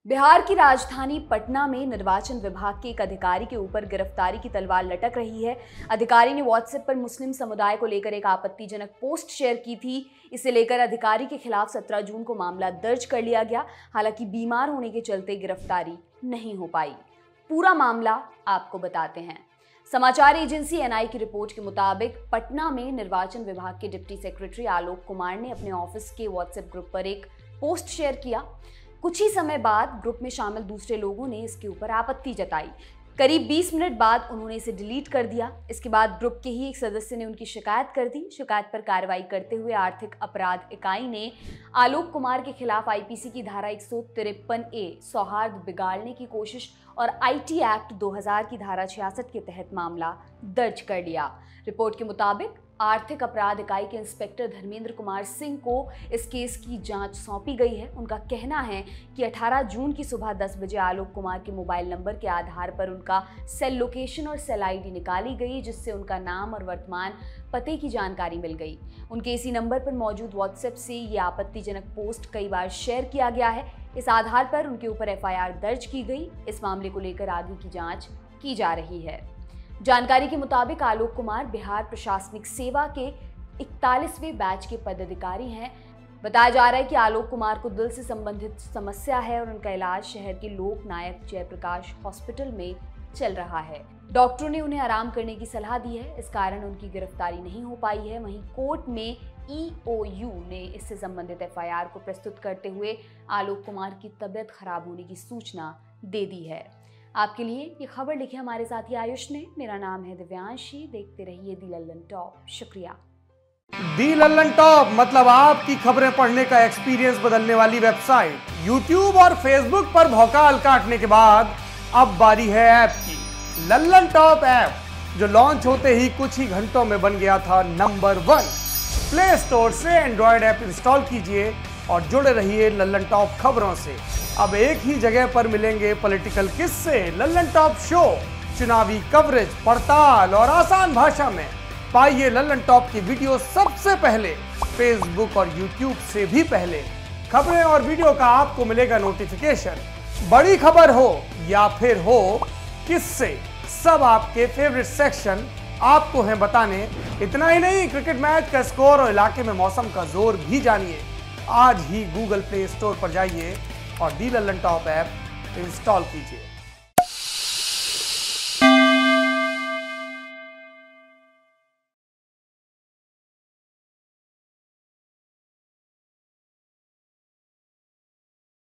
बिहार की राजधानी पटना में निर्वाचन विभाग के एक अधिकारी के ऊपर गिरफ्तारी की तलवार लटक रही है। अधिकारी ने व्हाट्सएप पर मुस्लिम समुदाय को लेकर एक आपत्तिजनक पोस्ट शेयर की थी। इसे लेकर अधिकारी के खिलाफ 17 जून को मामला दर्ज कर लिया गया। हालांकि बीमार होने के चलते गिरफ्तारी नहीं हो पाई। पूरा मामला आपको बताते हैं। समाचार एजेंसी एनआई की रिपोर्ट के मुताबिक पटना में निर्वाचन विभाग के डिप्टी सेक्रेटरी आलोक कुमार ने अपने ऑफिस के व्हाट्सएप ग्रुप पर एक पोस्ट शेयर किया। कुछ ही समय बाद ग्रुप में शामिल दूसरे लोगों ने इसके ऊपर आपत्ति जताई। करीब 20 मिनट बाद उन्होंने इसे डिलीट कर दिया। इसके बाद ग्रुप के ही एक सदस्य ने उनकी शिकायत कर दी। शिकायत पर कार्रवाई करते हुए आर्थिक अपराध इकाई ने आलोक कुमार के खिलाफ आईपीसी की धारा 153A सौहार्द बिगाड़ने की कोशिश और आईटी एक्ट 2000 की धारा 66 के तहत मामला दर्ज कर लिया। रिपोर्ट के मुताबिक आर्थिक अपराध इकाई के इंस्पेक्टर धर्मेंद्र कुमार सिंह को इस केस की जांच सौंपी गई है। उनका कहना है कि 18 जून की सुबह 10 बजे आलोक कुमार के मोबाइल नंबर के आधार पर उनका सेल लोकेशन और सेल आईडी निकाली गई, जिससे उनका नाम और वर्तमान पते की जानकारी मिल गई। उनके इसी नंबर पर मौजूद व्हाट्सएप से ये आपत्तिजनक पोस्ट कई बार शेयर किया गया है। इस आधार पर उनके ऊपर एफआईआर दर्ज की गई। इस मामले को लेकर आगे की जाँच की जा रही है। जानकारी के मुताबिक आलोक कुमार बिहार प्रशासनिक सेवा के 41वें बैच के पदाधिकारी हैं। बताया जा रहा है कि आलोक कुमार को दिल से संबंधित समस्या है और उनका इलाज शहर के लोकनायक जयप्रकाश हॉस्पिटल में चल रहा है। डॉक्टरों ने उन्हें आराम करने की सलाह दी है। इस कारण उनकी गिरफ्तारी नहीं हो पाई है। वहीं कोर्ट में EOU ने इससे संबंधित एफआईआर को प्रस्तुत करते हुए आलोक कुमार की तबीयत खराब होने की सूचना दे दी है। आपके लिए ये खबर लिखी हमारे साथी आयुष ने। मेरा नाम है दिव्यांशी। देखते रहिए दी लल्लन टॉप। शुक्रिया। दी लल्लन टॉप मतलब आपकी खबरें पढ़ने का एक्सपीरियंस बदलने वाली वेबसाइट। YouTube और Facebook पर भौकाल काटने के बाद अब बारी है ऐप की। लल्लन टॉप ऐप जो लॉन्च होते ही कुछ ही घंटों में बन गया था नंबर 1। प्ले स्टोर से एंड्रॉयड ऐप इंस्टॉल कीजिए और जुड़े रहिए लल्लन टॉप खबरों से। अब एक ही जगह पर मिलेंगे पॉलिटिकल किस्से, लल्लन टॉप शो, चुनावी कवरेज, पड़ताल और आसान भाषा में। पाइए लल्लन टॉप की वीडियो सबसे पहले, फेसबुक और यूट्यूब से भी पहले। खबरें और वीडियो का आपको मिलेगा नोटिफिकेशन। बड़ी खबर हो या फिर हो किस्से, सब आपके फेवरेट सेक्शन आपको हैं बताने। इतना ही नहीं, क्रिकेट मैच का स्कोर और इलाके में मौसम का जोर भी जानिए। आज ही गूगल प्ले स्टोर पर जाइए और the Lallantop app install कीजिए।